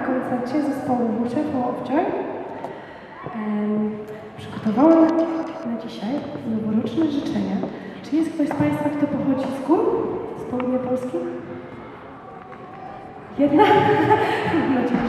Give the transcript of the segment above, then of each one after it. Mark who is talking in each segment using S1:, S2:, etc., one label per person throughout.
S1: koncercie zespołu Waterfall of Joy. Przygotowałam na dzisiaj noworoczne życzenia. Czy jest ktoś z Państwa, kto pochodzi z gór? Z południa Polski? Jedna? Mam nadzieję,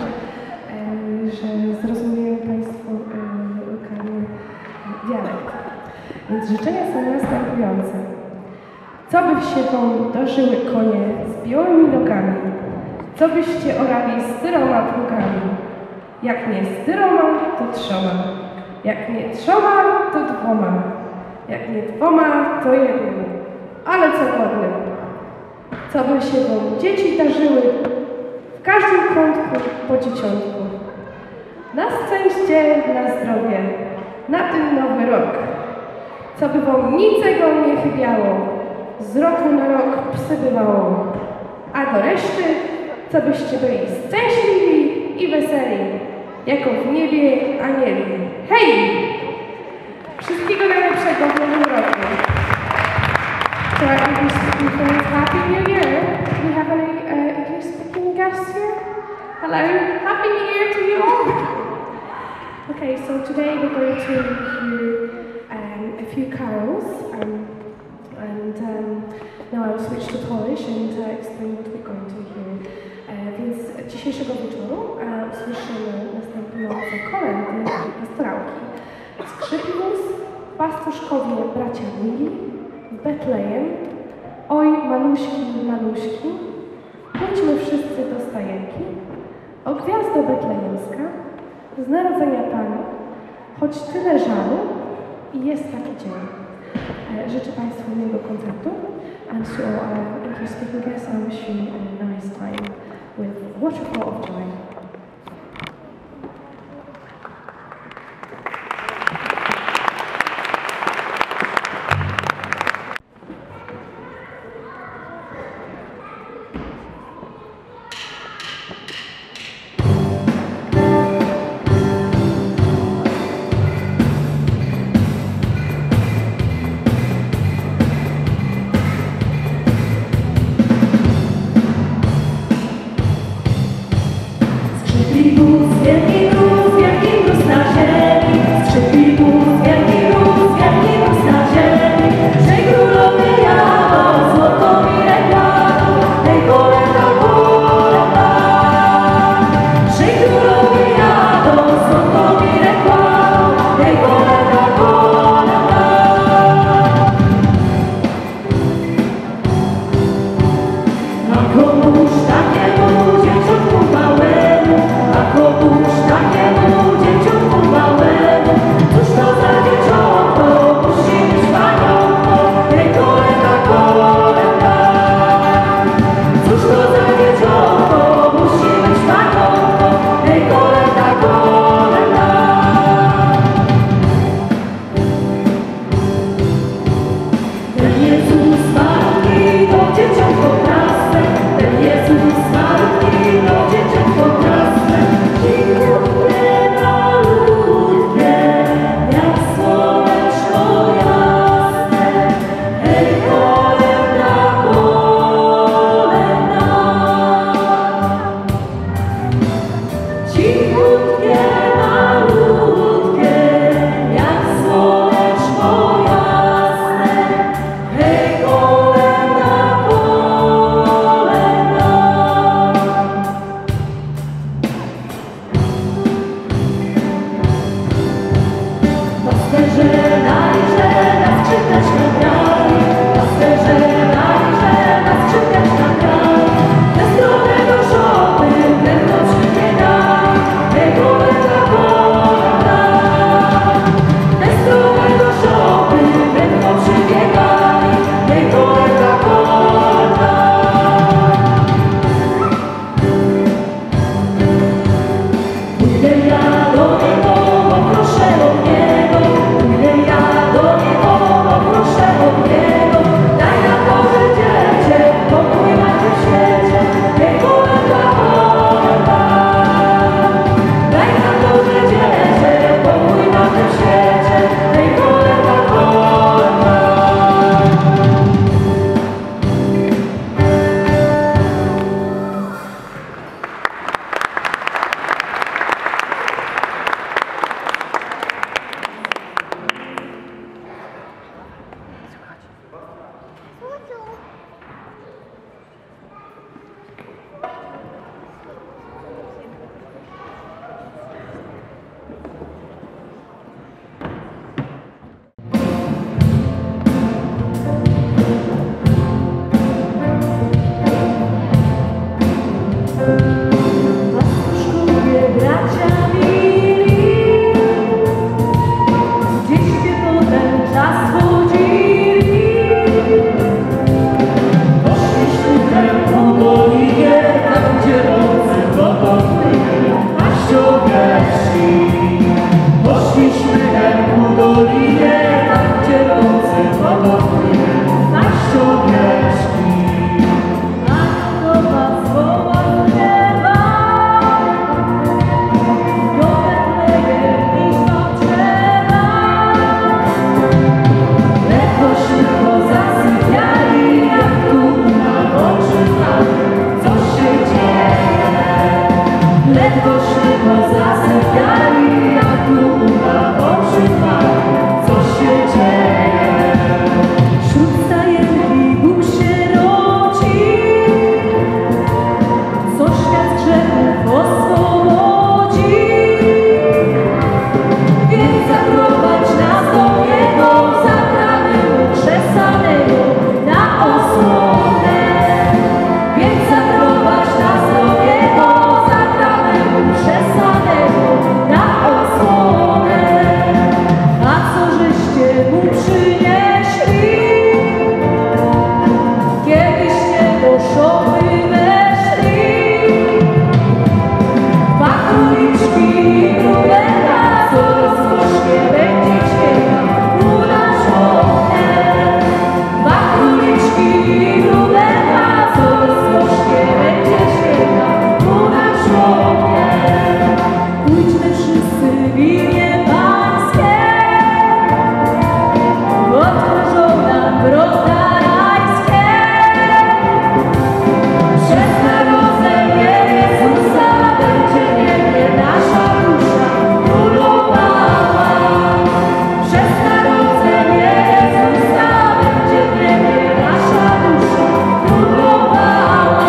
S1: że zrozumieją Państwo lokalny dialekt. Więc życzenia są następujące. Co by się Wam dożyły konie z białymi nogami? Co byście orali z 4 pługami? Jak nie z 4, to 3. Jak nie 3, to 2. Jak nie 2, to 1. Ale co godnym. Co by się Wam dzieci darzyły w każdym kątku po dzieciątku? Na szczęście, na zdrowie, na ten nowy rok. Co by Wam niczego nie chybiało, z roku na rok przybywało. A do reszty, co byście byli szczęśliwi i weseli, jako w niebie anieli. Hej! Wszystkiego najlepszego w nowym roku. So our English speaking friends, Happy New Year. Do we have any English speaking guests here? Hello, Happy New Year to you all. Okay, so today we're going to hear a few carols, and now I'll switch to Polish and explain what we're going to hear. Więc dzisiejszego wieczoru usłyszymy następujące kolędy i pastorałki. Skrzypiwóz, pastuszkowie bracia mili, Betlejem, oj maluśki, maluśki, chodźmy wszyscy do stajenki, o gwiazdo betlejemska, z narodzenia Pana, choć tyle żalu i jest taki dzień. Życzę Państwu miłego koncertu, and to our English speaking guests I wish you a nice time with Waterfall of Joy.
S2: Komuś takiemu dzieciątku małemu, a komuś takiemu człowiekiem. Pójdźmy wszyscy w imię Pańskie, odkażą nam wrota rajskie. Przez narodzenie Jezusa będzie niebie nasza dusza królowała. Przez narodzenie Jezusa będzie niebie nasza dusza królowała.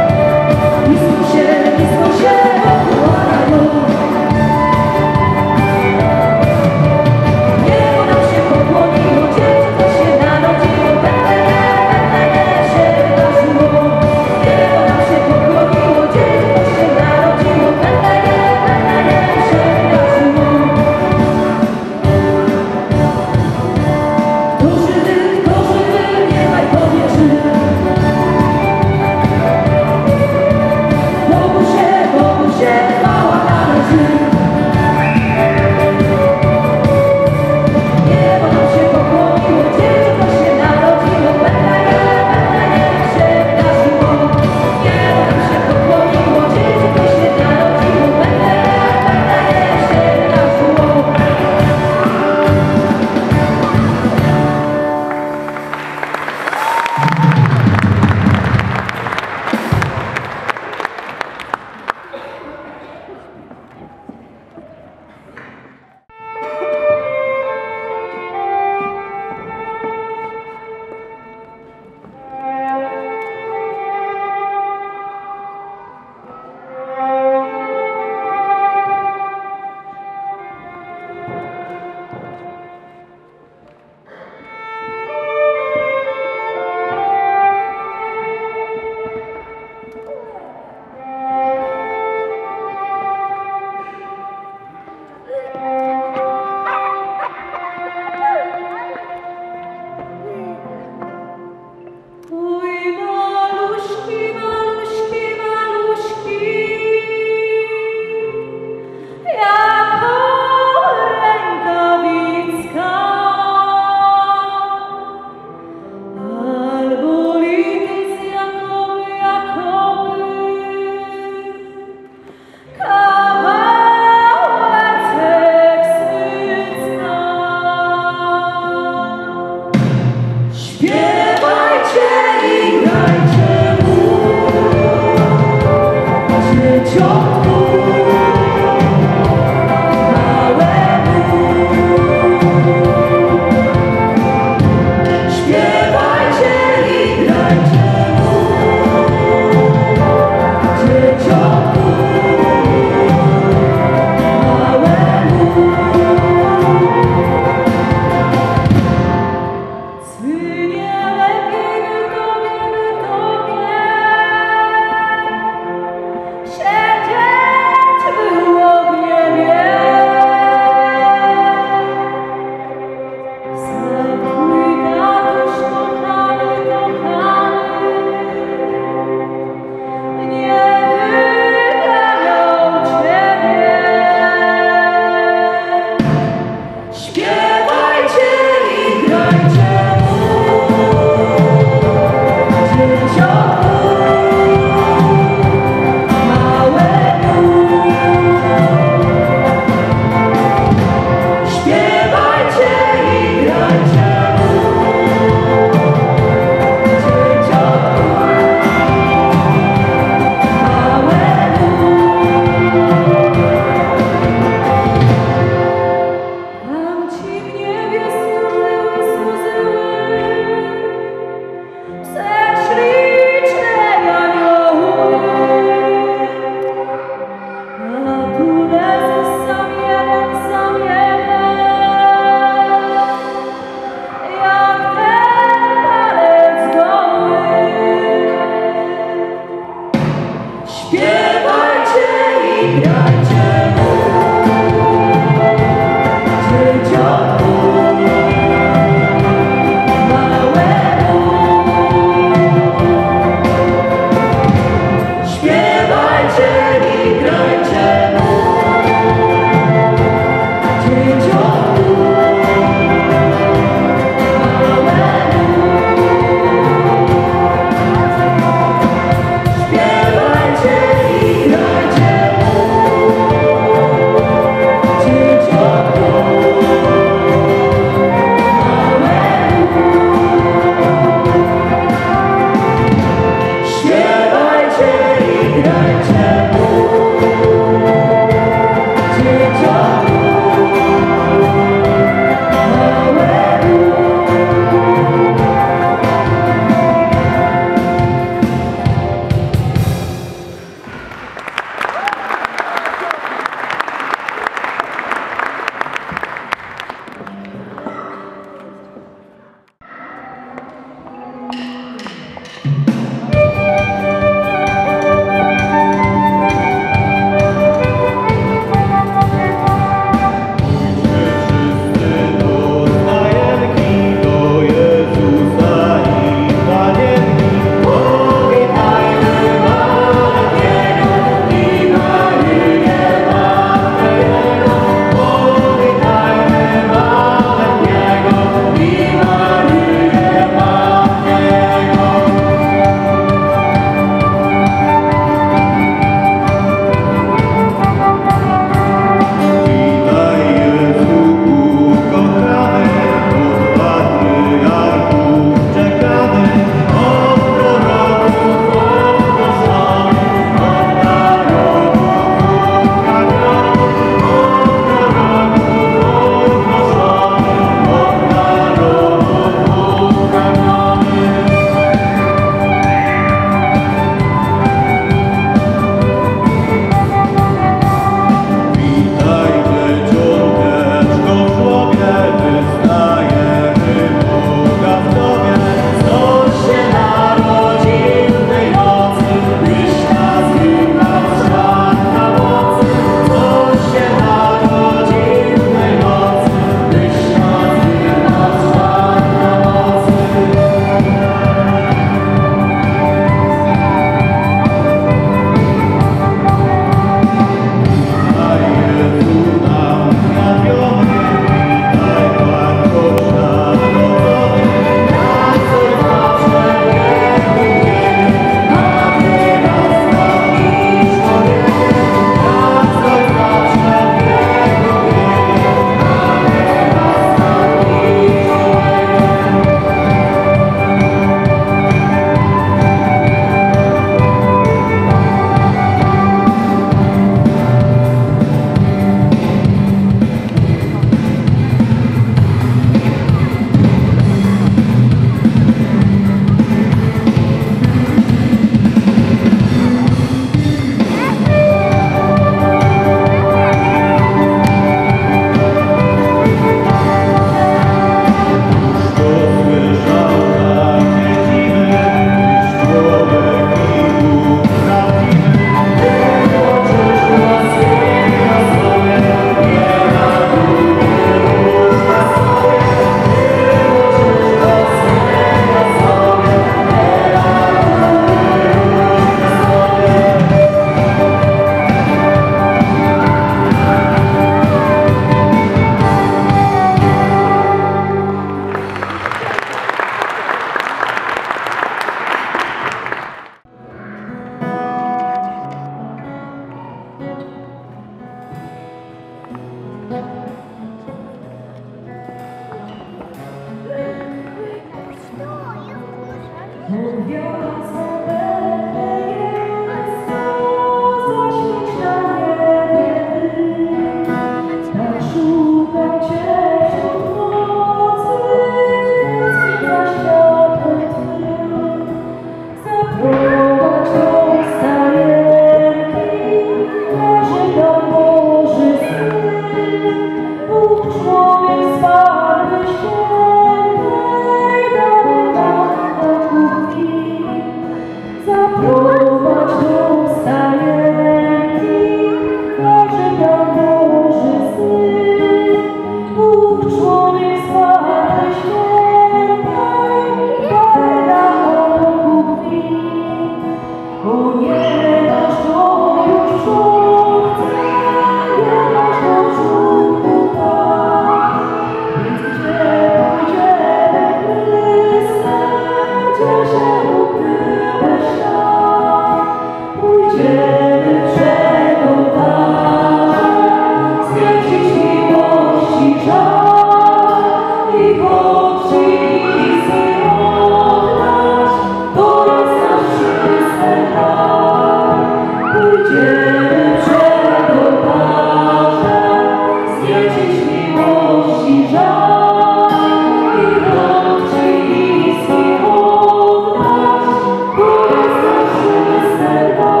S2: Ci żal i rok Ci niski oddać, który straszyły serca.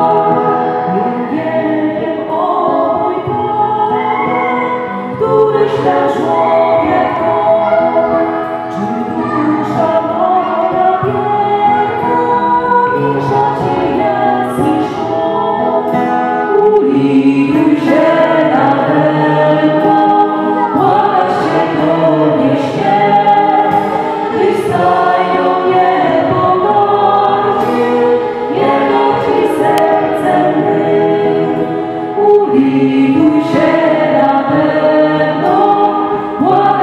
S2: Nie wiem, o mój Panie, któryś ten człowiek to, czy dusza moja biedna, nisza Ci jest i szło. Ulituj się nade mną, błagać Cię koniecznie, Tyś stajną nie pogardził, Jego Ci sercem mym. Ulituj się nade mną, błagać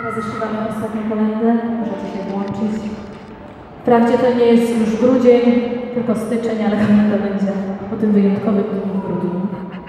S2: My zaśpiewamy ostatnią kolędę, możecie się włączyć. Wprawdzie to nie jest już grudzień, tylko styczeń, ale kolęda będzie o tym wyjątkowym dniu w grudniu.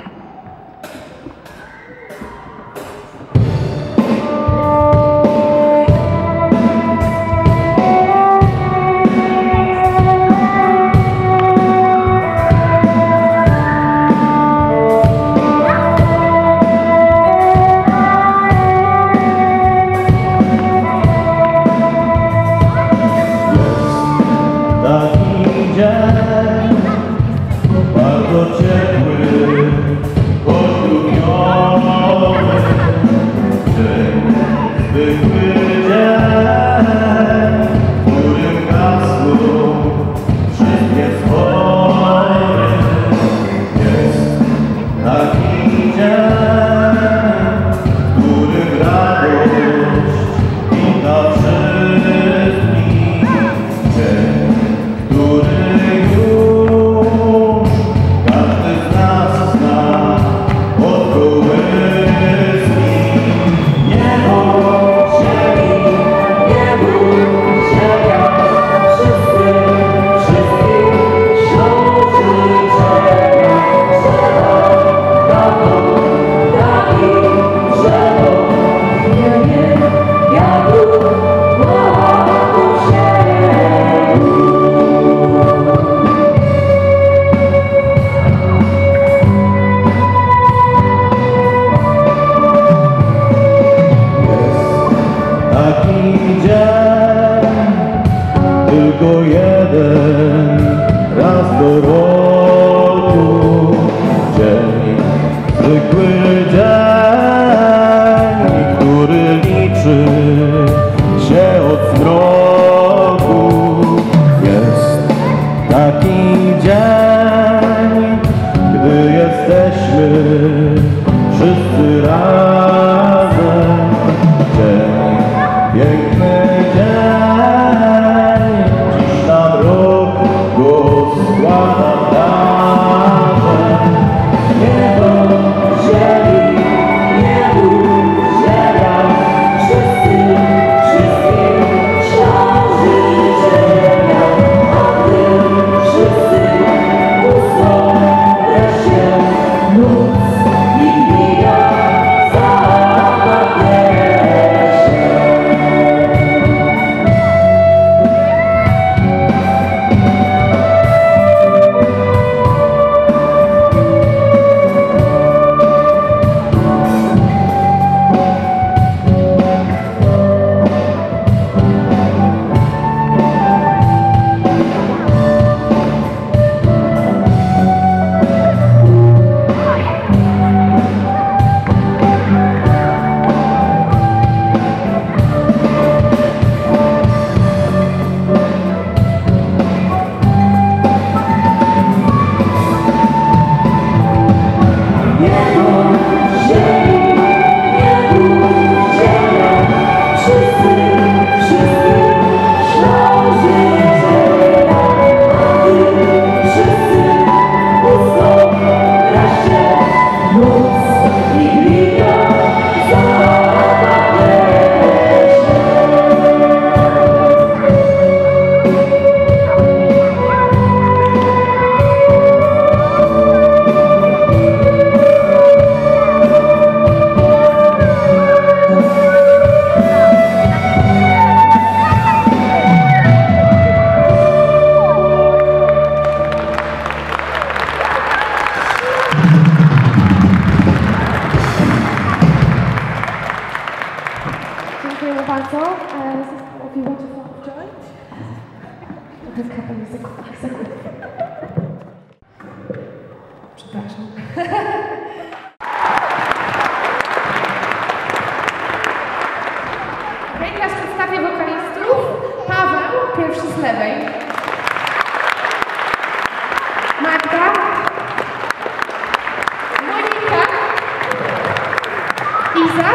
S3: Tylko jeden raz do roku, dzień, zwykły dzień, który liczy się od zmroku. Jest taki dzień, gdy jesteśmy wszyscy razem. Dzień, piękny dzień.
S1: Dziękujemy bardzo. Zespół Want to Fall Joint. Przepraszam. Teraz przedstawię wokalistów. Paweł, pierwszy z lewej. Magda. Monika. Iza.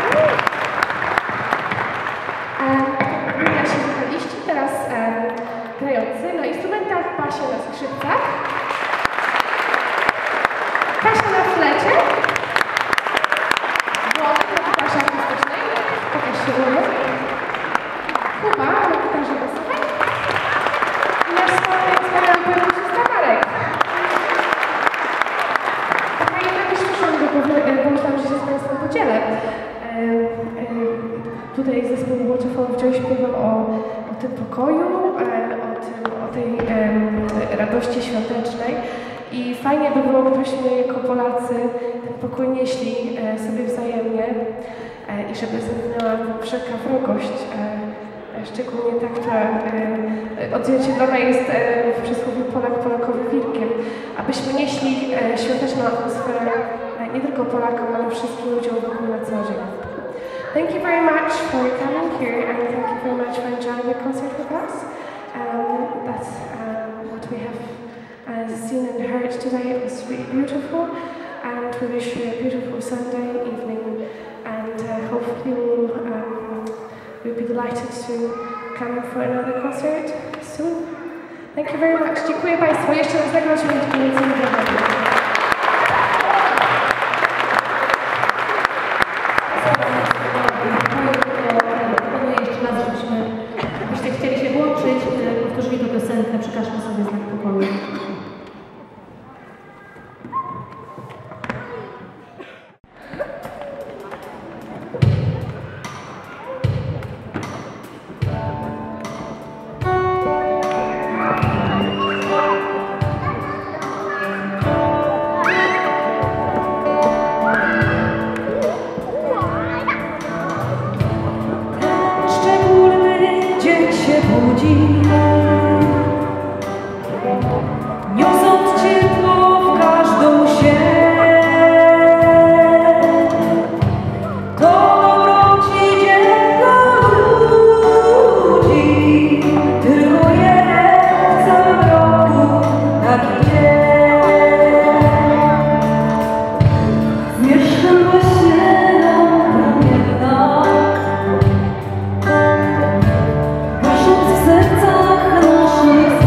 S1: Nasi wokaliści, teraz grający na instrumentach, basie na skrzypcach. Kasia na tutaj zespół Waterfall wciąż śpiewał o tym pokoju, o tej radości świątecznej. I fajnie by było, gdybyśmy jako Polacy ten pokój nieśli sobie wzajemnie i żeby zniknęła wszelka wrogość, szczególnie ta, która odzwierciedlona jest w przysłowiu Polak Polakowi wilkiem, abyśmy nieśli świąteczną atmosferę nie tylko Polakom, ale wszystkim ludziom wokół na co dzień. Thank you very much for coming here and thank you very much for enjoying the concert with us. That's what we have seen and heard today. It was really beautiful and we wish you a beautiful Sunday evening and hopefully we'll be delighted to come for another concert soon. Thank you very much. Dziękuję Państwu. Jeszcze raz zagrać między
S2: Jeśli chcieli się włączyć, powtórzyli tę piosenkę, przekażmy sobie znak pokoju.
S4: Niosąc ciepło w każdą sieć, to dobroci dzień dla ludzi, tylko jeden w całym roku taki dzień. Zmieszczyła się nam pamiętna, gasząc w sercach naszych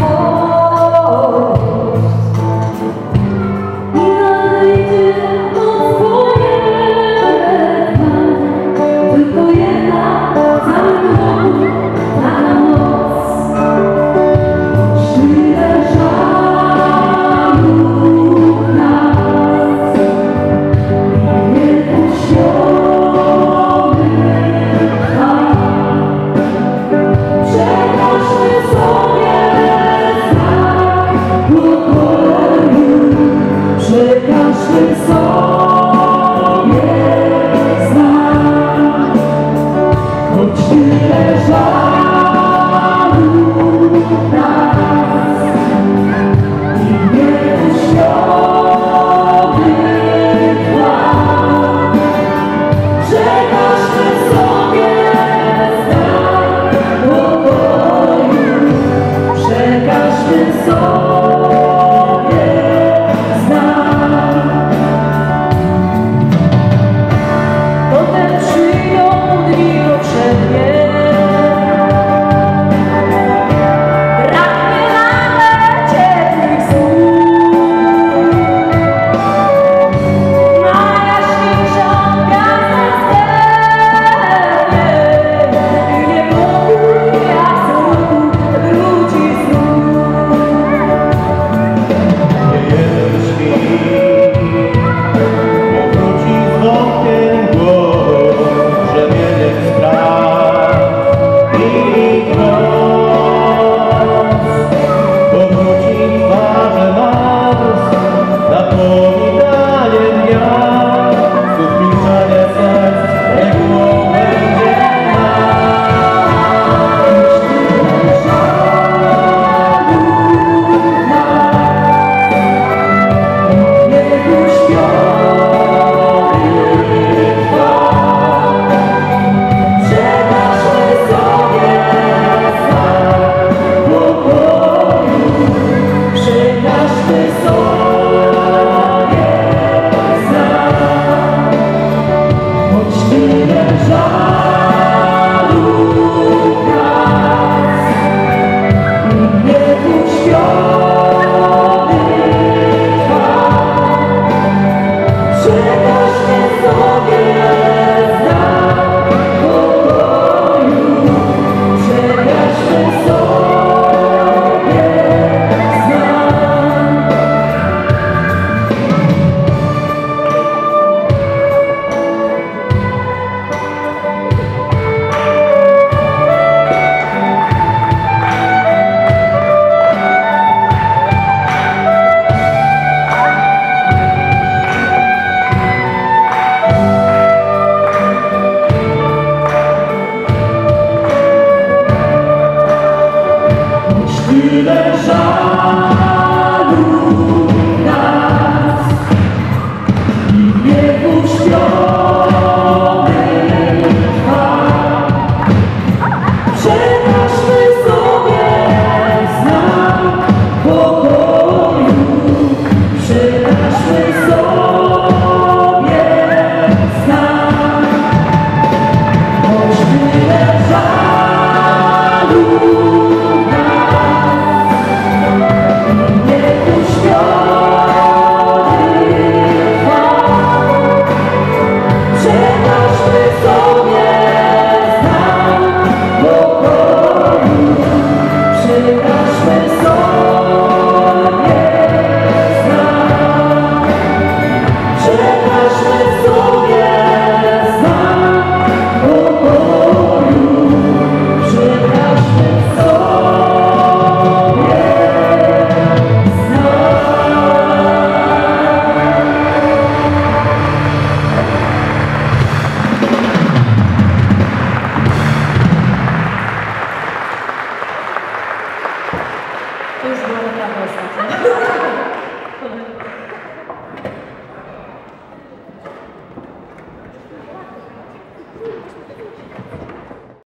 S4: potem przyjdą dni poprzednie.